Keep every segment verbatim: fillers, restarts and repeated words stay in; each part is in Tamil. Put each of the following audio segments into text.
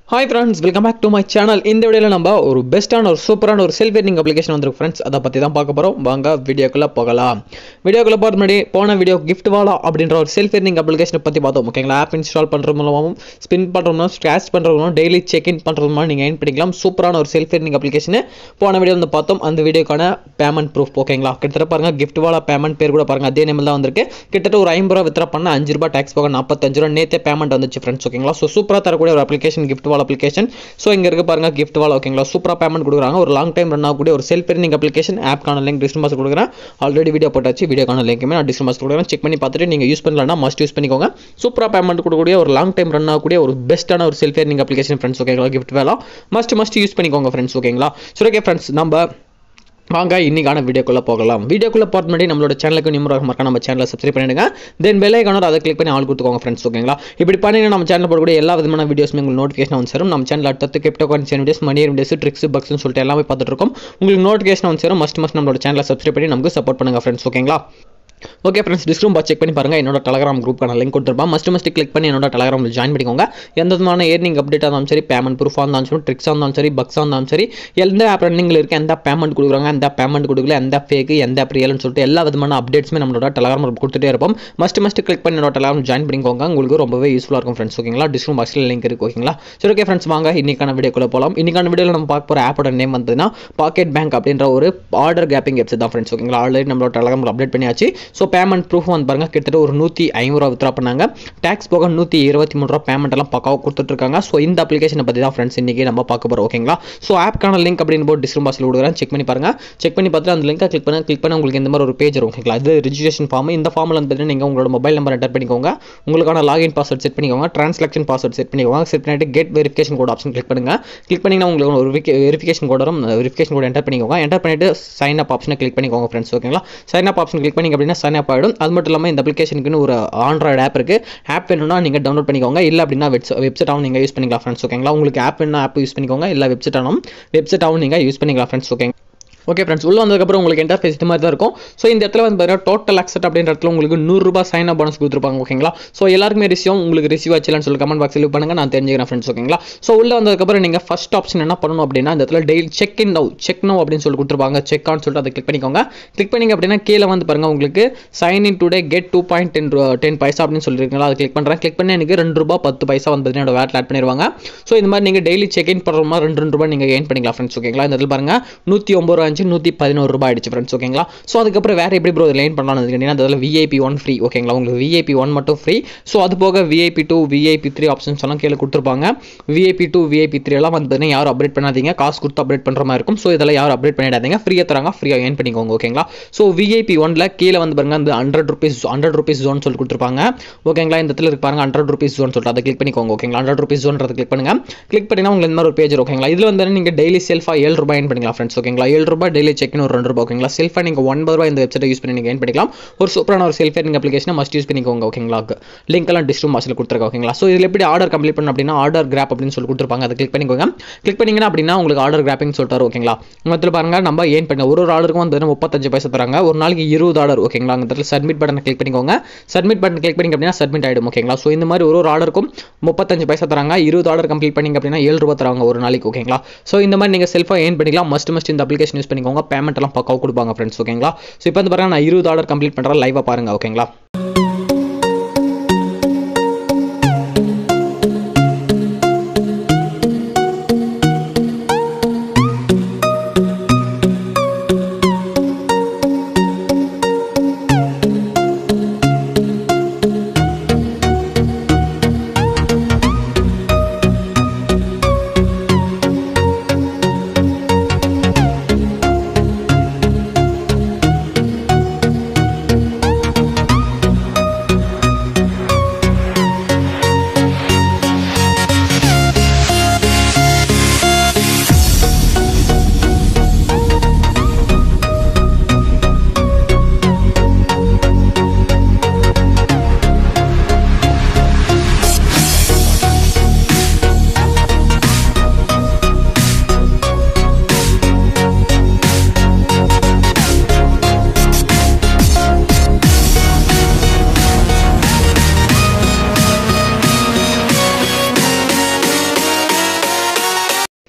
Hi friends, welcome back to my channel. இந்த வீடியோல நம்ம ஒரு பெஸ்டான ஒரு சூப்பரான ஒரு செல்ஃப் earning அப்ளிகேஷன் வந்திருக்கு फ्रेंड्स. அத பத்தி தான் பார்க்க போறோம். வாங்க வீடியோக்குள்ள போகலாம். வீடியோக்குள்ள போறது முன்னாடி போன வீடியோ gift wallet அப்படிங்கற ஒரு செல்ஃப் earning அப்ளிகேஷனை பத்தி பார்த்தோம். ஓகேங்களா? ஆப் இன்ஸ்டால் பண்றது மூலமாவும் ஸ்பின் பண்றது மூலமாவும் ஸ்கிராட்ச் பண்றது மூலமாவும் டெய்லி செக் இன் பண்றது மூலமா நீங்க earn பண்ணிக்கலாம். சூப்பரான ஒரு செல்ஃப் earning அப்ளிகேஷன் போன வீடியோல வந்து பார்த்தோம். அந்த வீடியோக்கான பேமெண்ட் ப்ரூஃப் ஓகேங்களா? கிட்டத்தட்ட பாருங்க gift wallet பேமெண்ட் பேர் கூட பாருங்க அதே நேம்ல தான் வந்திருக்கு. கிட்டத்தட்ட ஒரு ஐம்பது ரூபாய் வித்ரா பண்ண அஞ்சு ரூபாய் டாக்ஸ் போக நாற்பத்தஞ்சு ரூபாய் நேத்தே பேமெண்ட் வந்துச்சு फ्रेंड्स. ஓகேங்களா? சோ சூப்பரா தரக்கூடிய ஒரு application gift wallet application. So இங்க இருக்க பாருங்க gift wallet ஓகேங்களா சூப்பரா பேமெண்ட் கொடுக்குறாங்க ஒரு லாங் டைம் ரன் ஆகக்கூடிய ஒரு செல்ஃப் earning அப்ளிகேஷன் ஆப் கான லிங்க் டிஸ்கிரிப்ஷன் பாக்ஸ்ல கொடுக்குறேன் ஆல்ரெடி வீடியோ போட்டாச்சு வீடியோ கான லிங்க்மே நான் டிஸ்கிரிப்ஷன் பாக்ஸ்ல கொடுக்குறேன் செக் பண்ணி பார்த்துட்டு நீங்க யூஸ் பண்ணலனா மஸ்ட் யூஸ் பண்ணிக்கோங்க சூப்பரா பேமெண்ட் கொடுக்கக்கூடிய ஒரு லாங் டைம் ரன் ஆகக்கூடிய ஒரு பெஸ்டான ஒரு செல்ஃப் earning அப்ளிகேஷன் फ्रेंड्स ஓகேங்களா gift wallet must must use பண்ணிக்கோங்க फ्रेंड्स ஓகேங்களா சோ ஓகே फ्रेंड्स நம்ம வாங்க இன்னைக்கான வீடியோக்குள்ள போகலாம் வீடியோக்குள்ள போறது முன்னாடி நம்மளோட சேனலுக்கு நிம்மராக மறக்காம நம்ம சேனலை சப்ஸ்கிரைப் பண்ணிடுங்க தென் பெல் ஐகானை அதை கிளிக் பண்ணி ஆல் கொடுத்துக்கோங்க फ्रेंड्स ஓகேங்களா இப்படி பண்ணீங்கன்னா நம்ம சேனல்ல போடக்கூடிய எல்லா விதமான வீடியோஸ்மே உங்களுக்கு நோட்டிஃபிகேஷன் வந்து சேரும் நம்ம சேனல்ல அடுத்து crypto coin videos money videos tricks பக்ஸ்னு சொல்லிட்டு எல்லாமே பார்த்துட்டு இருக்கோம் உங்களுக்கு நோட்டிஃபிகேஷன் வந்து சேரும் மஸ்ட் மஸ்ட் நம்மளோட சேனலை சப்ஸ்கிரைப் பண்ணி நமக்கு சப்போர்ட் பண்ணுங்க फ्रेंड्स ஓகேங்களா okay friends description box check பண்ணி பாருங்க என்னோட Telegram குரூப்க்கான லிங்க் கொடுத்திருப்பேன் மஸ்ட் மஸ்ட் கிளிக் பண்ணி என்னோட Telegramல ஜாயின் பண்ணிக்கோங்க எந்த விதமான earning அப்டேட் ஆனாலும் சரி பேமெண்ட் ப்ரூஃப் ஆனாலும் சரி ட்ரிக்ஸ் ஆனாலும் சரி பக்ஸ் ஆனாலும் சரி எந்த ஆப் ரன்னிங்ல இருக்கு எந்த பேமெண்ட் கொடுக்குறாங்க எந்த பேமெண்ட் கொடுக்கல எந்த ஃபேக் எந்த ஆப் ரியல்னு சொல்லிட்டு எல்லா விதமான அப்டேட்ஸ்மே நம்மளோட Telegram குரூப் கொடுத்துட்டே இருப்போம் மஸ்ட் மஸ்ட் கிளிக் பண்ணி என்னோட Telegram ஜாயின் பண்ணிக்கோங்க உங்களுக்கு ரொம்பவே யூஸ்ஃபுல்லா இருக்கும் फ्रेंड्स ஓகேங்களா டிஸ்கிரிப்ஷன் பாக்ஸ்ல லிங்க் இருக்கு ஓகேங்களா சரி ஓகே फ्रेंड्स வாங்க இன்னைக்கான வீடியோக்குள்ள போலாம் இன்னைக்கான வீடியோல நம்ம பார்க்க போற ஆப்போட நேம் வந்துனா பாக்கெட் பேங்க் அப்படிங்கற ஒரு ஆர்டர் கிராப்பிங் வெப்சைட் தான் फ्रेंड्स ஓகேங்களா ஆல்ரெடி நம்மளோட Telegram அப்டேட் பண்ணியாச்சு சோ பேமெண்ட் ப்ரூஃப் வந்து பாருங்க கிட்டத்தட்ட ஒரு நூற்று ஐம்பது ரூபாய் வித்ரா பண்ணாங்க டாக்ஸ் போக நூற்று இருபத்தி மூன்று ரூபாய் பேமெண்ட் எல்லாம் பக்காவா கொடுத்துட்டு இருக்காங்க சோ இந்த அப்ளிகேஷனை பத்தி தான் फ्रेंड्स இன்னைக்கு நம்ம பார்க்க போறோம் ஓகேங்களா சோ ஆப் கான லிங்க் அப்படினு போட் டிஸ்கிரிப்ஷன் பாக்ஸ்ல கொடுக்குறேன் செக் பண்ணி பாருங்க செக் பண்ணி பார்த்துட்டு அந்த லிங்கை கிளிக் பண்ண கிளிக் பண்ண உங்களுக்கு இந்த மாதிரி ஒரு பேஜ் வரும் ஓகேங்களா இது ரெஜிஸ்ட்ரேஷன் ஃபார்ம் இந்த ஃபார்ம்ல வந்து நீங்க உங்களோட மொபைல் நம்பர் என்டர் பண்ணிக்கோங்க உங்களுக்கான லாகின் பாஸ்வேர்ட் செட் பண்ணிக்கோங்க டிரான்சாக்ஷன் பாஸ்வேர்ட் செட் பண்ணிக்கோங்க செட் பண்ணிட்டு get verification code option click பண்ணுங்க கிளிக் பண்ணீங்கன்னா உங்களுக்கு ஒரு வெரிஃபிகேஷன் கோட் வரும் வெரிஃபிகேஷன் கோட் என்டர் பண்ணிக்கோங்க என்டர் பண்ணிட்டு சைன் அப் ஆப்ஷனை கிளிக் பண்ணிக்கோங்க फ्रेंड्स ஓகேங்களா சைன் அப் ஆப்ஷன் கிளிக் பண்ணீங்க அப்படினா சைன் அப் ஆயிடும் அது மட்டும் இல்லாம இந்த அப்ளிகேஷனுக்கு ஒரு ஆண்ட்ராய்டு ஆப் இருக்கு ஆப் வேணும்னா நீங்க டவுன்லோட் பண்ணிக்கோங்க இல்ல அப்படினா வெப்சைட் ஆவும் நீங்க யூஸ் பண்ணிக்கலாம் फ्रेंड्स ஓகேங்களா உங்களுக்கு ஆப் வேணும்னா ஆப் யூஸ் பண்ணிக்கோங்க இல்ல வெப்சைட் ஆவும் வெப்சைட் ஆவும் நீங்க யூஸ் பண்ணிக்கலாம் फ्रेंड्स ஓகே ஓகே फ्रेंड्स உள்ள வந்ததுக்கு அப்புறம் உங்களுக்கு இன்டர்ஃபேஸ் இந்த மாதிரி தான் இருக்கும் சோ இந்த இடத்துல வந்து பாருங்க டோட்டல் அக்செப்ட் அப்படின்ற இடத்துல உங்களுக்கு நூறு ரூபாய் சைன் அப் போனஸ் கொடுத்திருப்பாங்க ஓகேங்களா சோ எல்லாருக்குமே ரிசீவ் உங்களுக்கு ரிசீவ் ஆச்சுன்னு சொல்லி கமெண்ட் பாக்ஸ்ல லீவ் பண்ணுங்க நான் தெரிஞ்சுக்கிறேன் फ्रेंड्स ஓகேங்களா சோ உள்ள வந்ததுக்கு அப்புறம் நீங்க ஃபர்ஸ்ட் ஆப்ஷன் என்ன பண்ணனும் அப்படினா இந்த இடத்துல daily check in now check now அப்படினு சொல்லி கொடுத்திருப்பாங்க செக் ஆன் சொல்லிட்டு அதை கிளிக் பண்ணிக்கோங்க கிளிக் பண்ணீங்க அப்படினா கீழ வந்து பாருங்க உங்களுக்கு sign in today get two point one zero paisa அப்படினு சொல்லிருக்கீங்களா அதை கிளிக் பண்றேன் கிளிக் பண்ணி எனக்கு ரெண்டு ரூபாய் பத்து பைசா வந்து என்னோட வாலெட்ல ஆட் பண்ணிடுவாங்க சோ இந்த மாதிரி நீங்க டெய்லி செக் இன் பண்ற மாதிரி ரெண்டு ரெண்டு ரூபாய் நீங்க earn பண்ணிக்கலாம் फ्रेंड्स ஓகேங்களா இந்த இடத்துல பாருங்க நூற்று ஒன்பது ரூபாய் அஞ்சு நூற்று பதினொன்று ரூபாய் ஆயிடுச்சு फ्रेंड्स ஓகேங்களா சோ அதுக்கு அப்புறம் வேற எப்படி ப்ரோ லைன் பண்ணலாம்னு கேட்டீங்கன்னா அதல V I P one free ஓகேங்களா உங்களுக்கு V I P one மட்டும் ஃப்ரீ சோ அது போக V I P two V I P three options எல்லாம் கீழ கொடுத்திருப்பாங்க V I P two V I P three எல்லாம் வந்து யாரும் அப்டேட் பண்ணாதீங்க காசு கொடுத்து அப்டேட் பண்ற மாதிரி இருக்கும் சோ இதெல்லாம் யாரும் அப்டேட் பண்ணிடாதீங்க ஃப்ரீயா தராங்க ஃப்ரீயா earn பண்ணிக்கோங்க ஓகேங்களா so V I P one ல கீழ வந்து பாருங்க அந்த hundred rupees hundred rupees zone சொல்லி கொடுத்திருப்பாங்க ஓகேங்களா இந்த இடத்துல இருக்கு பாருங்க hundred rupees zone சொல்லிட்டு அதை கிளிக் பண்ணிக்கோங்க ஓகேங்களா hundred rupees zone அதை கிளிக் பண்ணுங்க கிளிக் பண்ணினா உங்களுக்கு இந்த மாதிரி ஒரு பேஜ் ஓகேங்களா இதுல வந்து நீங்க டெய்லி செல்ஃபா ஏழு ரூபாய் earn பண்ணிக்கலாம் फ्रेंड्स ஓகேங்களா ஏழு ரூபாய் டெய்லி செக் இன் ஒரு ரெண்டு ரூபாய் ஓகேங்களா செல்ஃபா நீங்க ஒன்பது ரூபாய் இந்த வெப்சைட்டை யூஸ் பண்ணி நீங்க earn பண்ணிக்கலாம் ஒரு சூப்பரான ஒரு செல்ஃப் earning அப்ளிகேஷனை மஸ்ட் யூஸ் பண்ணிக்கோங்க ஓகேங்களா லிங்க் எல்லாம் டிஸ்கிரிப்ஷன் பாக்ஸ்ல கொடுத்திருக்கேன் ஓகேங்களா சோ இதுல எப்படி ஆர்டர் கம்ப்ளீட் பண்ணனும் அப்படினா ஆர்டர் கிராப் அப்படினு சொல்லி கொடுத்திருப்பாங்க அதை கிளிக் பண்ணிக்கோங்க கிளிக் பண்ணீங்கன்னா அப்படினா உங்களுக்கு ஆர்டர் கிராப்பிங் சொல்லிட்டாரு ஓகேங்களா மொத்தத்துல பாருங்க நம்ம earn பண்ண ஒரு ஒரு ஆர்டருக்கும் வந்து முப்பத்தஞ்சு பைசா தராங்க ஒரு நாளைக்கு இருபது ஆர்டர் ஓகேங்களா அந்த இடத்துல சப்மிட் பட்டனை கிளிக் பண்ணிக்கோங்க சப்மிட் பட்டன் கிளிக் பண்ணீங்க அப்படினா சப்மிட் ஆயிடும் ஓகேங்களா சோ இந்த மாதிரி ஒரு ஒரு ஆர்டருக்கும் முப்பத்தஞ்சு பைசா தராங்க இருபது ஆர்டர் கம்ப்ளீட் பண்ணீங்க அப்படினா ஏழு ரூபாய் தராங்க ஒரு நாளைக்கு ஓகேங்களா சோ இந்த மாதிரி நீங்க செல்ஃபா earn பண்ணிக்கலாம் மஸ்ட் மஸ்ட் இந்த அப்ளிகேஷன் யூஸ் பண்ணிக்கோங்க பேமெண்ட் எல்லாம் பக்காவா கொடுப்பாங்க फ्रेंड्स ஓகேங்களா சோ இப்போ வந்து பாருங்க நான் இருபது ஆர்டர் கம்ப்ளீட் பண்றேன் லைவா பாருங்க ஓகேங்களா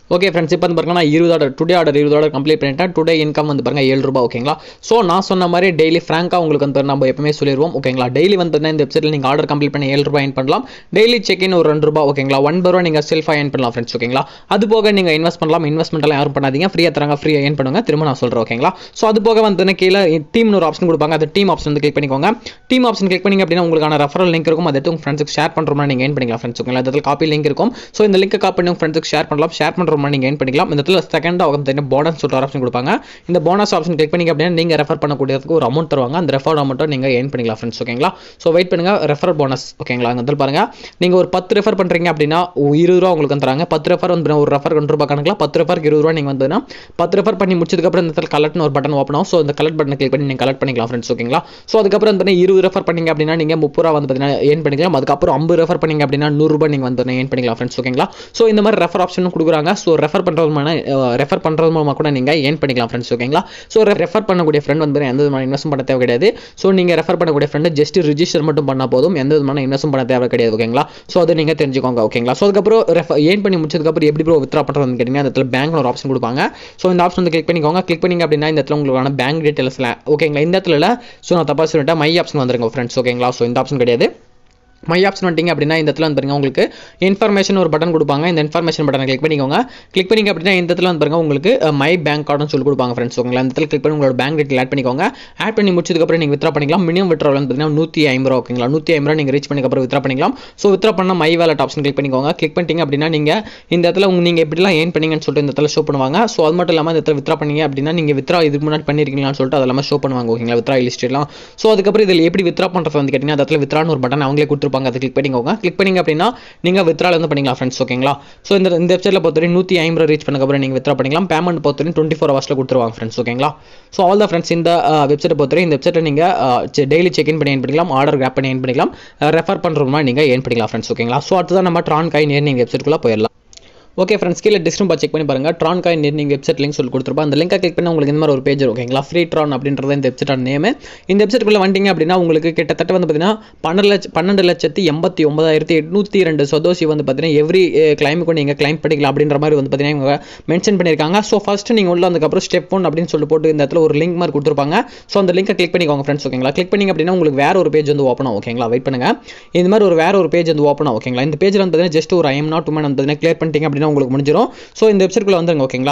ஓகே ஃப்ரெண்ட்ஸ், இப்போ வந்து பாருங்க நான் இருபது ஆர்டர் டுடே ஆர்டர் இருபது ஆர்டர் கம்ப்ளீட் பண்ணிட்டேன். டுடே இன்கம் வந்து பாருங்க ஏழு ரூபாய். ஓகேங்களா. ஸோ நான் சொன்ன மாதிரி டெய்லி ஃப்ராங்காக உங்களுக்கு வந்து நம்ம எப்பவுமே சொல்லிடுவோம். ஓகேங்களா. டெய்லி வந்து இந்த வெப்சைட்டில் நீங்கள் ஆர்டர் கம்ப்ளீட் பண்ணி ஏழு ரூபாய் ஏன் பண்ணலாம். டெய்லி செக் இன் ஒரு ரெண்டு ரூபாய். ஓகேங்களா. ஒன்பது ரூபா நீங்கள் செல்ஃபாக ஏன் பண்ணலாம் ஃப்ரெண்ட்ஸ். ஓகேங்களா. அது போக நீங்கள் இன்வெஸ்ட் பண்ணலாம். இன்வெஸ்ட்மெண்ட் எல்லாம் யாரும் பண்ணாதீங்க, ஃப்ரீயாக தராங்க, ஃப்ரீயாக ஏன் பண்ணுங்க. திரும்ப நான் சொல்கிறேன். ஓகேங்களா. ஸோ அது போக வந்து கீழே டீம்னு ஒரு ஆப்ஷன் கொடுப்பாங்க. அது டீம் ஆப்ஷன் வந்து கிளிக் பண்ணிக்கோங்க. டீம் ஆப்ஷன் கிளிக் பண்ணி அப்படின்னா உங்களுக்கான ரெஃபரல் லிங்க் இருக்கும். அதை உங்கள் ஃப்ரெண்ட்ஸுக்கு ஷேர் பண்ணுறோம்னா நீங்கள் ஏன் பண்ணிக்கலாம் ஃப்ரெண்ட்ஸ். ஓகேங்களா. அதில் காப்பி லிங்க் இருக்கும். ஸோ இந்த லிங்க் காப்பி பண்ணி உங்கள் ஃப்ரெண்ட்ஸுக்கு ஷேர் பண்ணலாம். ஷேர் பண்ணுறோம்னா நீங்கள் ஏன் பண்ணிக்கலாம். இந்த இடத்துல செகண்டாக போனஸ் சொல்ற ஆப்ஷன் கொடுப்பாங்க. இந்த போனஸ் ஆப்ஷன் கிளிக் பண்ணி அப்படின்னா நீங்க ரெஃபர் பண்ணக்கூடியதுக்கு ஒரு அமௌண்ட் தருவாங்க. அந்த ரெஃபர் அமௌண்ட்டை நீங்க ஏர்ன் பண்ணிக்கலாம் ஃப்ரெண்ட்ஸ். ஓகேங்களா. ஸோ வெயிட் பண்ணுங்க. Refer bonus. ஓகேங்களா. அங்க வந்து பாருங்க, நீங்க ஒரு பத்து ரெஃபர் பண்றீங்க அப்படின்னா இருபது ரூபா உங்களுக்கு தராங்க. பத்து ரெஃபர் வந்து ஒரு ரெஃபர் ரெண்டு ரூபாய் கணக்கில் பத்து ரெஃபருக்கு இருபது ரூபா. நீங்க வந்து பத்து ரெஃபர் பண்ணி முடிச்சதுக்கு அப்புறம் இந்த இடத்துல கலெக்ட்னு ஒரு பட்டன் ஓப்பன் ஆகும். ஸோ இந்த கலெக்ட் பட்டனை கிளிக் பண்ணி நீங்க கலெக்ட் பண்ணிக்கலாம் ஃப்ரெண்ட்ஸ். ஓகேங்களா. ஸோ அதுக்கப்புறம் வந்து இருபது ரெஃபர் பண்ணீங்க அப்படின்னா நீங்க முப்பது ரூபா வந்து பார்த்தீங்கன்னா ஏர்ன் பண்ணிக்கலாம். அதுக்கப்புறம் ஐம்பது ரெஃபர் பண்ணீங்க அப்படின்னா நூறு ரூபாய் நீங்க வந்து ஏர்ன் பண்ணிக்கலாம் ஃப்ரெண்ட்ஸ். ஓகேங்களா. ஸோ இந்த மாதிரி ரெஃபர் ஆப்ஷனும் கொடுக்குறாங்க. ஸோ ரெஃபர் பண்றது ரெஃபர் பண்றது மூலமா கூட நீங்க ஏர்ன் பண்ணிக்கலாம் ஃப்ரெண்ட்ஸ். ஓகேங்களா. ஸோ ரெஃபர் பண்ணக்கூடிய ஃப்ரெண்ட் வந்து எந்த விதமான இன்வெஸ்ட் பண்ண தேவை கிடையாது. ஸோ நீங்க ரெஃபர் பண்ணக்கூடிய ஃப்ரெண்ட் ஜஸ்ட் ரிஜிஸ்டர் மட்டும் பண்ணா போதும், எந்த விதமான இன்வெஸ்ட் பண்ண தேவை கிடையாது. ஓகேங்களா. ஸோ அதை நீங்க தெரிஞ்சுக்கோங்க. ஓகேங்களா. ஸோ அதுக்கப்புறம் ஏர்ன் பண்ணி முடிச்சதுக்கு அப்புறம் எப்படி ப்ரோ வித்ரா பண்றதுன்னு கேட்டீங்கன்னா அந்த இடத்துல பேங்க்ல ஒரு ஆப்ஷன் கொடுப்பாங்க. ஸோ இந்த ஆப்ஷன் வந்து கிளிக் பண்ணிக்கோங்க. கிளிக் பண்ணீங்க அப்படின்னா இந்த இடத்துல உங்களுக்கான பேங்க் டீடைல்ஸ்ல ஓகேங்களா. இந்த இடத்துல ஸோ நான் தப்பா சொல்லிட்டேன், மை ஆப்ஷன் வந்துருங்க ஃப்ரெண்ட்ஸ். ஓகேங்களா. ஸோ இந்த ஆப்ஷன் கிடையாது, மை ஆப்ஷன் வந்துட்டீங்க அப்படின்னா இந்த இடத்துல வந்து பாருங்க உங்களுக்கு இன்ஃபர்மேஷன் ஒரு பட்டன் கொடுப்பாங்க. இந்த இன்ஃபர்மேஷன் பட்டனை கிளிக் பண்ணிக்கோங்க. கிளிக் பண்ணிங்க அப்படின்னா இந்த இடத்துல வந்து பாருங்க உங்களுக்கு மை பேங்க் கார்டுன்னு சொல்லி கொடுப்பாங்க ஃப்ரெண்ட்ஸ். ஓகேங்களா. இந்த இடத்துல கிளிக் பண்ணி உங்களோட பேங்க் டீடைல் ஆட் பண்ணிக்கோங்க. ஆட் பண்ணி முடிச்சதுக்கு அப்புறம் நீங்க வித்ரா பண்ணிக்கலாம். மினிமம் வித்ராவல் வந்து பார்த்தீங்கன்னா நூற்றி ஐம்பது ரூபா. ஓகேங்களா. நூற்றி ஐம்பது ரூபா நீங்க ரீச் பண்ணி அப்புறம் வித்ரா பண்ணிக்கலாம். ஸோ வித்ரா பண்ண மை வாலெட் ஆப்ஷன் கிளிக் பண்ணிக்கோங்க. கிளிக் பண்ணிட்டீங்க அப்படின்னா நீங்க இந்த இடத்துல உங்க நீங்க எப்படிலாம் ஏர்ன் பண்ணீங்கன்னு சொல்லிட்டு இந்த இடத்துல ஷோ பண்ணுவாங்க. ஸோ அது மட்டும் இல்லாமல் இந்த இடத்துல வித்ரா பண்ணீங்க அப்படின்னா நீங்க வித்ரா இதுக்கு முன்னாடி பண்ணிருக்கீங்களான்னு சொல்லிட்டு அதெல்லாம் ஷோ பண்ணுவாங்க. ஓகேங்களா. வித்ரா லிஸ்ட் எல்லாம். ஸோ அதுக்கப்புறம் இதில் எப்படி வித்ரா பண்றது வந்து கேட்டீங்கன்னா அந்த இடத்துல வித்ரான்னு ஒரு பட்டன் அவங்களே கொடுத்துருப்பாங்க. அதை கிளிக் பண்ணிக்கோங்க. கிளிக் பண்ணீங்க அப்படின்னா நீங்க வித்ரால வந்து பண்ணிக்கலாம் ஃப்ரெண்ட்ஸ். ஓகேங்களா. ஸோ இந்த இந்த வெப்சைட்ல பொறுத்தவரை நூற்றி ஐம்பது ரீச் பண்ணதுக்கு அப்புறம் நீங்க வித்ரா பண்ணிக்கலாம். பேமெண்ட் பொறுத்தவரை டுவெண்ட்டி ஃபோர் ஹவர்ஸ்ல கொடுத்துருவாங்க ஃப்ரெண்ட்ஸ். ஓகேங்களா. ஸோ ஆல் த ஃப்ரெண்ட்ஸ் இந்த வெப்சைட்டை பொறுத்தவரை இந்த வெப்சைட்டை நீங்க டெய்லி செக் இன் பண்ணி ஏர்ன் பண்ணிக்கலாம். ஆர்டர் கிராப் பண்ணி ஏர்ன் பண்ணிக்கலாம். ரெஃபர் பண்றோம்னா நீங்க ஏர்ன் பண்ணிக்கலாம் ஃப்ரெண்ட்ஸ். ஓகேங்களா. ஸோ அடுத்ததான் நம்ம ட்ரான் காயின் ஏர்னிங் வெப்சைட்குள்ள போயிடலாம். ஓகே ஃப்ரெண்ட்ஸ், கீழே டிஸ்கிரிப்ஷன் செக் பண்ணி பாருங்க. Tron coin earning website link சொல்லி கொடுத்துருப்போம். அந்த லிங்கை கிளிக் பண்ணி உங்களுக்கு இந்த மாதிரி ஒரு பேஜ். ஓகேங்களா. ஃப்ரீ ட்ரான் அப்படின்றது இந்த வெப்சைட்டோட நேம். இந்த வெப்சைட்டுக்குள்ள வந்தீங்க அப்படின்னா உங்களுக்கு கிட்டத்தட்ட வந்து பார்த்தீங்கன்னா பன்னெண்டு லட்சம் பன்னெண்டு லட்சத்தி எண்பத்தி ஒன்பதாயிரத்தி எட்நூத்தி ரெண்டு சதோசி வந்து பார்த்தீங்கன்னா எவ்ரி கிளைமுக்கு நீங்கள் கிளைம் பண்ணிக்கலாம் அப்படின்ற மாதிரி வந்து பார்த்தீங்கன்னா இவங்க மென்ஷன் பண்ணியிருக்காங்க. ஸோ ஃபர்ஸ்ட் நீங்கள் உள்ள அதுக்கப்புறம் ஸ்டெப் ஒன் அப்படின்னு சொல்லி போட்டு இந்த இடத்துல ஒரு லிங்க் மாதிரி கொடுத்துருப்பாங்க. ஸோ அந்த லிங்கை கிளிக் பண்ணிக்கோங்க ஃப்ரெண்ட்ஸ். ஓகேங்களா. கிளிக் பண்ணிங்க அப்படின்னா உங்களுக்கு வேற ஒரு பேஜ் வந்து ஓப்பன் ஆகும். ஓகேங்களா. வெயிட் பண்ணுங்க. இந்த மாதிரி ஒரு வேற ஒரு பேஜ் வந்து ஓப்பன் ஆகும். ஓகேங்களா. இந்த பேஜில் வந்து பார்த்தீங்கன்னா ஜஸ்ட் ஒரு ஐ எம் நாட் உமன் வந்து பார்த்தீங்கன்னா கிளியர் பண்ணிட்டீங்க அப்படின்னா உங்களுக்கு முடிஞ்சிடும். ஸோ இந்த வெப்சைட்குள்ள வந்துருங்க. ஓகேங்களா.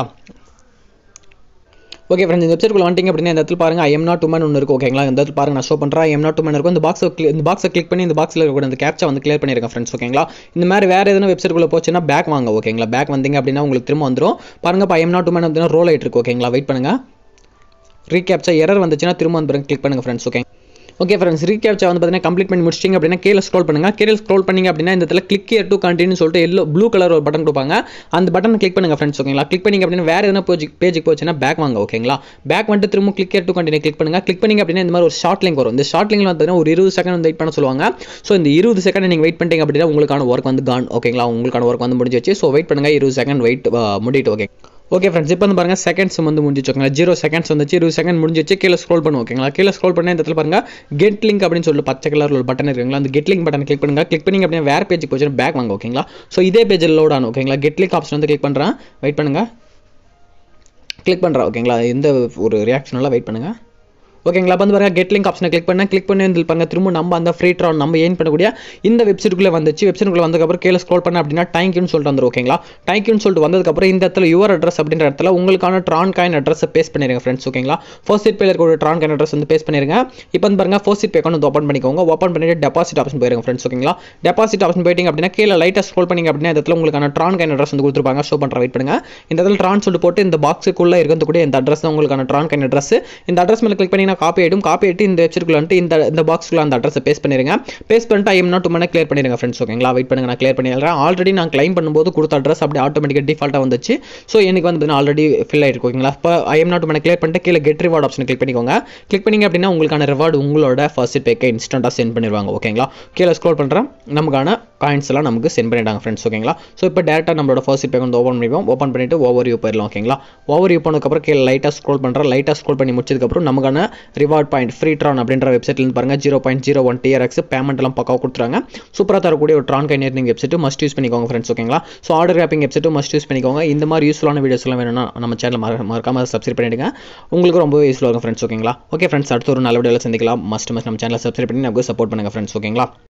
ஓகே ஃப்ரெண்ட்ஸ், இந்த வெப்சைட்குள்ள வந்துட்டீங்க அப்படின்னா இந்த இடத்துல பாருங்க ஐ எம் நாட் உமன் ஒன்று இருக்கு. ஓகேங்களா. இந்த இடத்துல பாருங்க நான் ஷோ பண்றேன். ஐ எம் நாட் உமன் இருக்கும். இந்த பாக்ஸ் இந்த பாக்ஸை கிளிக் பண்ணி இந்த பாக்ஸ்ல இருக்க அந்த கேப்சா வந்து கிளியர் பண்ணிருங்க ஃப்ரெண்ட்ஸ். ஓகேங்களா. இந்த மாதிரி வேற எதனா வெப்சைட்குள்ள போச்சுன்னா பேக் வாங்க. ஓகேங்களா. பேக் வந்தீங்க அப்படின்னா உங்களுக்கு திரும்ப வந்துடும். பாருங்க ஐ எம் நாட் உமன் அப்படின்னா ரோல் ஆயிட்டு இருக்கு. ஓகேங்களா. வெயிட் பண்ணுங்க. ரீகேப்சா எரர் வந்துச்சுன்னா திரும்ப வந்து கிளிக் பண்ணுங்க friends. Okay okay friends, recaptcha வந்து பார்த்தீங்கன்னா கம்ப்ளீட் பண்ணி முடிச்சிட்டிங்க அப்படின்னா கீழே ஸ்க்ரோல் பண்ணுங்க. கீழே ஸ்க்ரோல் பண்ணீங்க அப்படின்னா இந்த இடத்துல கிளிக் ஹியர் டு கண்டினியூ சொல்லிட்டு எல்லோ ப்ளூ கலர் ஒரு பட்டன் கொடுப்பாங்க. அந்த பட்டனை கிளிக் பண்ணுங்க ஃப்ரெண்ட்ஸ். ஓகேங்களா. கிளிக் பண்ணீங்க அப்படின்னா வேற எதனா பேஜ் பேஜுக்கு போச்சுன்னா பேக் வாங்க. ஓகேங்களா. பேக் வந்துட்டு திரும்ப click here to continue click பண்ணுங்க. கிளிக் பண்ணீங்க அப்படின்னா இந்த மாதிரி ஒரு ஷார்ட் லிங்க் வரும். இந்த ஷார்ட் லிங்க்ல வந்து ஒரு இருபது செகண்ட் வந்து வெயிட் பண்ண சொல்லுவாங்க. ஸோ இந்த இருபது செகண்ட் நீங்கள் வெயிட் பண்ணிட்டீங்க அப்படின்னா உங்களுக்கான ஒர்க் வந்து கான். ஓகேங்களா. உங்களுக்கான ஒர்க் வந்து முடிஞ்சு வச்சு. ஸோ வெயிட் பண்ணுங்க. இருபது செகண்ட் வெயிட் முடிட்டு. ஓகே ஓகே ஃப்ரெண்ட்ஸ், இப்போ வந்து பாருங்க செகண்ட்ஸ் வந்து முடிஞ்சிச்சு. ஓகேங்களா. ஜீரோ செகண்ட்ஸ் வந்துச்சு. இருபது செகண்ட் முடிஞ்சிச்சு. கீழே ஸ்க்ரோல் பண்ணுவோம். ஓகேங்களா. கீழே ஸ்க்ரோல் பண்ணி இந்த இடத்துல பாருங்க கெட் லிங்க் அப்படின்னு சொல்லி பச்சை கலர் ஒரு பட்டன் இருக்குங்களா. அந்த கெட் லிங்க் பட்டன் கிளிக் பண்ணுங்க. கிளிக் பண்ணி அப்படின்னா வேற பேஜுக்கு போச்சு பேக் வாங்க. ஓகேங்களா. ஸோ இதே பேஜில் லோட் ஆகும். ஓகேங்களா. கெட் லிங்க் ஆப்ஷன் வந்து கிளிக் பண்ணுறேன். வெயிட் பண்ணுங்க. கிளிக் பண்ணுறேன். ஓகேங்களா. எந்த ஒரு ரியாக்ஷன் எல்லாம் வெயிட் பண்ணுங்க. ஓகேங்களா. வந்து பாருங்க கெட் லிங்க் ஆப்ஷனை கிளிக் பண்ண கிளிக் பண்ணி வந்து பாருங்க திரும்ப நம்ம அந்த ஃப்ரீ ட்ரான் நம்ம ஏர்ன் பண்ணக்கூடிய இந்த வெப்சைட்டுக்குள்ளே வந்துச்சு. வெப்சைட்டுக்குள்ள வந்ததுக்கப்புறம் கீழே ஸ்க்ரோல் பண்ண அப்படின்னா தேங்க்யூன்னு சொல்லிட்டு வந்துடும். ஓகேங்களா. தேங்க்யூன்னு சொல்லிட்டு வந்ததுக்கப்புறம் இந்த இடத்துல யுவர் அட்ரஸ் அப்படின்ற இடத்துல உங்களுக்கான ட்ரான் காயின் அட்ரஸை பேஸ்ட் பண்ணிருங்க ஃப்ரெண்ட்ஸ். ஓகேங்களா. ஃபர்ஸ்ட் சீட் பேல இருக்க ட்ரான் காயின் அட்ரஸ் வந்து பேஸ்ட் பண்ணிருங்க. இப்போ வந்து பாருங்க faucet pay account open பண்ணிக்கோங்க. ஓப்பன் பண்ணிட்டு டெபாசிட் ஆப்ஷன் போயிருங்க ஃப்ரெண்ட்ஸ். ஓகேங்களா. டெபாசிட் ஆப்ஷன் போயிட்டீங்க அப்படின்னா கீழே லைட்டாக ஸ்க்ரோல் பண்ணீங்க அப்படின்னா இந்த இடத்துல உங்களுக்கான ட்ரான் காயின் அட்ரஸ் வந்து கொடுத்துருப்பாங்க. ஷோ பண்ணுற வெயிட் பண்ணுங்க. இந்த இடத்துல ட்ரான் சொல்லிட்டு போட்டு இந்த பாக்ஸுக்குள்ள இருக்கக்கூடிய இந்த அட்ரஸ் தான் உங்களுக்கான ட்ரான் காயின் அட்ரஸ். இந்த அட்ரஸ் மேலே கிளிக் பண்ணீங்கன்னா காப்பி ஆயிடும். காப்பி இந்த வெப்சைட்குள்ள வந்து இந்த இந்த பாக்ஸ்க்குள்ள அந்த அட்ரஸை பேஸ்ட் பண்ணிருங்க. பேஸ்ட் பண்ணிட்டு I am not human clear பண்ணிருங்க ஃப்ரெண்ட்ஸ். ஓகேங்களா. வெயிட் பண்ணுங்க. நான் கிளியர் பண்ணிடுறேன். ஆல்ரெடி நான் கிளைம் பண்ணும்போது கொடுத்த அட்ரஸ் அப்படி ஆட்டோமேட்டிக்காக டிஃபால்ட்டாக வந்துச்சு. ஸோ எனக்கு வந்து ஆல்ரெடி ஃபில் ஆயிருக்கு. ஓகேங்களா. இப்போ I am not human clear பண்ணிட்டு கீழே கெட் ரிவார்ட் ஆப்ஷன் கிளிக் பண்ணிக்கோங்க. கிளிக் பண்ணிங்க அப்படின்னா உங்களுக்கான ரிவார்டு உங்களோட ஃபர்ஸ்ட் பேக்கை இன்ஸ்டன்ட்டாக சென்ட் பண்ணிடுவாங்க. ஓகேங்களா. கீழே ஸ்க்ரோல் பண்ணுறேன். நமக்கான காயின்ஸ் எல்லாம் நமக்கு சென்ட் பண்ணிட்டாங்க ஃப்ரெண்ட்ஸ். ஓகேங்களா. ஸோ இப்போ டேரெக்டாக நம்மளோட ஃபர்ஸ்ட் பேக் வந்து ஓப்பன் பண்ணிப்போம். ஓப்பன் பண்ணிட்டு ஓவர் யூ போயிடலாம். ஓகேங்களா. ஓவர் யூ பண்ணதுக்கப்புறம் கீழே லைட்டாக ஸ்க்ரோல் பண்ணுறேன். லைட்டாக ஸ்க்ரோல் பண்ணி முடிச்சதுக்கப்புறம் நமக்கான ரிவார்ட் பாயிண்ட் ஃப்ரீ ட்ரான் அப்படின்ற வெப்சைட்லேருந்து பாருங்கள் zero point zero one TRX payment எல்லாம் பக்காவாக கொடுத்துறாங்க. சூப்பராக தரக்கூடிய ஒரு Tron coin earning website must use பண்ணிக்கோங்க ஃப்ரெண்ட்ஸ். ஓகேங்களா? So order grabbing website must use பண்ணிக்கோங்க. இந்த மாதிரி யூஸ்ஃபுல்லான வீடியோஸ் எல்லாம் வேணும்னா நம்ம சேனல் மறக்காம சப்ஸ்கிரைப் பண்ணிடுங்க. உங்களுக்கு ரொம்ப யூஸ்ஃபுல்லாக இருக்கும் ஃப்ரெண்ட்ஸ். ஓகேங்களா? ஓகே ஃப்ரெண்ட்ஸ், அடுத்த ஒரு நல்ல வீடியோவில் சந்திக்கலாம். மஸ்ட் மஸ்ட் நம்ம சேனலை சப்ஸ்கிரைப் பண்ணி நமக்கு சப்போர்ட் பண்ணுங்க ஃப்ரெண்ட்ஸ். ஓகேங்களா?